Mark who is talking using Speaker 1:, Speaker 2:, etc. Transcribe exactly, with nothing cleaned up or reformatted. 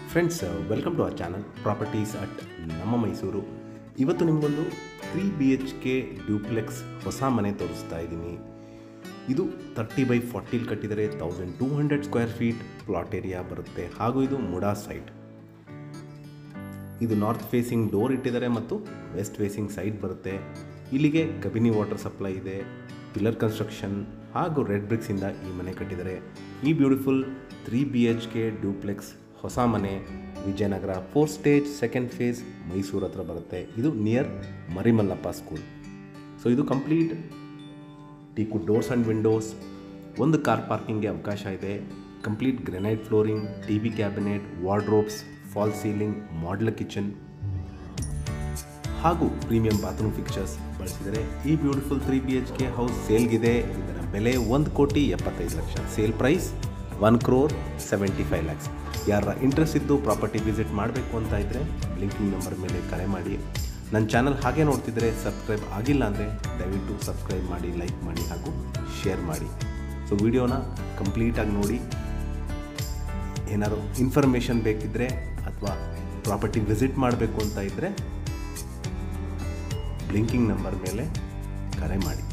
Speaker 1: Friends, welcome to our channel properties at ನಮ್ಮ ಮೈಸೂರು. ಇವತ್ತು ನಿಮಗೊಂದು three B H K duplex ಹೊಸ ಮನೆ ತೋರಿಸ್ತಾ ಇದ್ದೀನಿ. ಇದು ತರ್ಟಿ ಬೈ ಫಾರ್ಟಿಲಿ ಕಟ್ಟಿದರೆ thousand two hundred square feet plot area ಬರುತ್ತೆ. ಹಾಗೂ ಇದು ಮುಡಾ ಸೈಟ್. ಇದು ನಾರ್ತ್ ಫೇಸಿಂಗ್ ಡೋರ್ ಇಟ್ಟಿದ್ದಾರೆ ಮತ್ತು ವೆಸ್ಟ್ ಫೇಸಿಂಗ್ ಸೈಟ್ ಬರುತ್ತೆ. ಇಲ್ಲಿಗೆ ಕಬಿನಿ ವಾಟರ್ ಸಪ್ಲೈ ಇದೆ, ಪಿಲ್ಲರ್ ಕನ್ಸ್ಟ್ರಕ್ಷನ್ ಹಾಗೂ ರೆಡ್ ಬ್ರಿಕ್ಸಿಂದ ಈ ಮನೆ ಕಟ್ಟಿದ್ದಾರೆ. ಈ beautiful three B H K duplex ಹೊಸ ಮನೆ Vijayanagara four stage second phase Mysuru ಹತ್ರ ಬರುತ್ತೆ. ಇದು ನಿಯರ್ ಮರಿಮಲ್ಲಪ್ಪ ಸ್ಕೂಲ್. ಸೊ ಇದು complete teak doors and windows, ಒಂದು ಕಾರ್ ಪಾರ್ಕಿಂಗ್ಗೆ ಅವಕಾಶ ಇದೆ, complete granite flooring, T V cabinet, wardrobes, fall ceiling, modular kitchen ಹಾಗೂ ಪ್ರೀಮಿಯಂ ಬಾತ್ರೂಮ್ ಫಿಕ್ಚರ್ಸ್ ಬಳಸಿದರೆ ಈ beautiful three B H K house ಸೇಲ್ಗಿದೆ. ಇದರ ಬೆಲೆ ಒಂದು ಕೋಟಿ ಎಪ್ಪತ್ತೈದು ಲಕ್ಷ. Sale price one crore seventy five lakhs. ಯಾರ ಇಂಟ್ರೆಸ್ಟ್ ಇದ್ದು ಪ್ರಾಪರ್ಟಿ ವಿಸಿಟ್ ಮಾಡಬೇಕು ಅಂತ ಇದ್ದರೆ ಲಿಂಕಿಂಗ್ ನಂಬರ್ ಮೇಲೆ ಕರೆ ಮಾಡಿ. ನನ್ನ ಚಾನಲ್ ಹಾಗೆ ನೋಡ್ತಿದ್ರೆ ಸಬ್ಸ್ಕ್ರೈಬ್ ಆಗಿಲ್ಲ ಅಂದರೆ ದಯವಿಟ್ಟು ಸಬ್ಸ್ಕ್ರೈಬ್ ಮಾಡಿ, ಲೈಕ್ ಮಾಡಿ ಹಾಗೂ ಶೇರ್ ಮಾಡಿ. ಸೊ ವಿಡಿಯೋನ ಕಂಪ್ಲೀಟಾಗಿ ನೋಡಿ. ಏನಾದರೂ ಇನ್ಫಾರ್ಮೇಷನ್ ಬೇಕಿದ್ದರೆ ಅಥವಾ ಪ್ರಾಪರ್ಟಿ ವಿಸಿಟ್ ಮಾಡಬೇಕು ಅಂತ ಇದ್ದರೆ ಬ್ಲಿಂಕಿಂಗ್ ನಂಬರ್ ಮೇಲೆ ಕರೆ ಮಾಡಿ.